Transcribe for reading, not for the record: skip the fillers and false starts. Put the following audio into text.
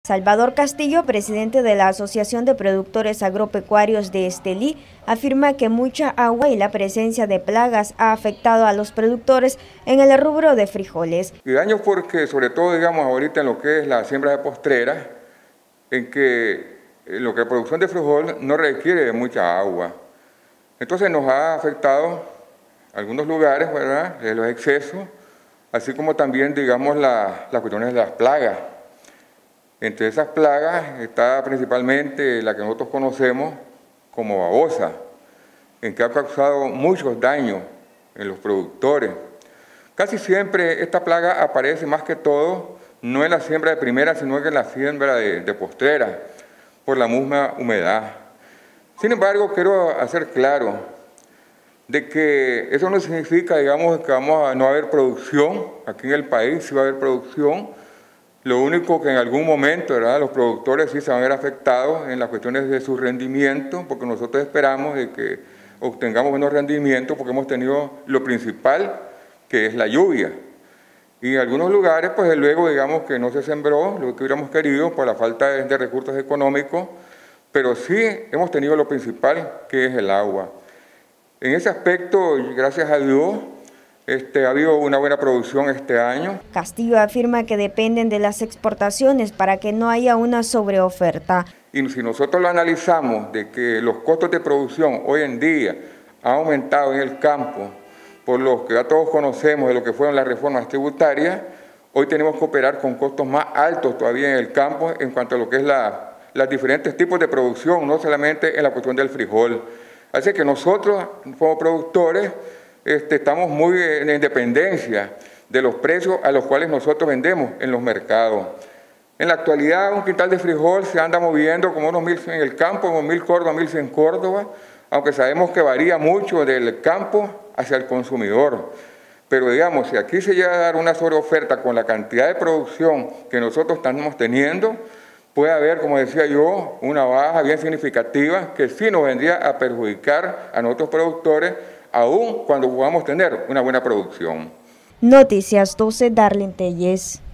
Salvador Castillo, presidente de la Asociación de Productores Agropecuarios de Estelí, afirma que mucha agua y la presencia de plagas ha afectado a los productores en el rubro de frijoles. Y daños porque, sobre todo, digamos, ahorita en lo que es la siembra de postreras, en que lo que es producción de frijol no requiere de mucha agua. Entonces nos ha afectado algunos lugares, ¿verdad?, de los excesos, así como también, digamos, las cuestiones de las plagas. Entre esas plagas está principalmente la que nosotros conocemos como babosa, en que ha causado muchos daños en los productores. Casi siempre esta plaga aparece más que todo, no en la siembra de primera, sino en la siembra de postrera, por la misma humedad. Sin embargo, quiero hacer claro de que eso no significa, digamos, que vamos a no haber producción. Aquí en el país sí va a haber producción. Lo único que en algún momento, ¿verdad?, los productores sí se van a ver afectados en las cuestiones de su rendimiento, porque nosotros esperamos de que obtengamos buenos rendimientos, porque hemos tenido lo principal, que es la lluvia. Y en algunos lugares, pues luego, digamos, que no se sembró lo que hubiéramos querido por la falta de recursos económicos, pero sí hemos tenido lo principal, que es el agua. En ese aspecto, gracias a Dios, ha habido una buena producción este año. Castillo afirma que dependen de las exportaciones para que no haya una sobreoferta. Y si nosotros lo analizamos de que los costos de producción hoy en día han aumentado en el campo, por los que ya todos conocemos de lo que fueron las reformas tributarias, hoy tenemos que operar con costos más altos todavía en el campo en cuanto a lo que es los diferentes tipos de producción, no solamente en la cuestión del frijol. Así que nosotros, como productores, estamos muy en dependencia de los precios a los cuales nosotros vendemos en los mercados. En la actualidad, un quintal de frijol se anda moviendo como unos 1.000 en el campo, como 1.000 Córdoba, 1.100 en Córdoba, aunque sabemos que varía mucho del campo hacia el consumidor. Pero digamos, si aquí se llega a dar una sobreoferta con la cantidad de producción que nosotros estamos teniendo, puede haber, como decía yo, una baja bien significativa que sí nos vendría a perjudicar a nuestros productores, aún cuando podamos tener una buena producción. Noticias 12, Darlene Telles.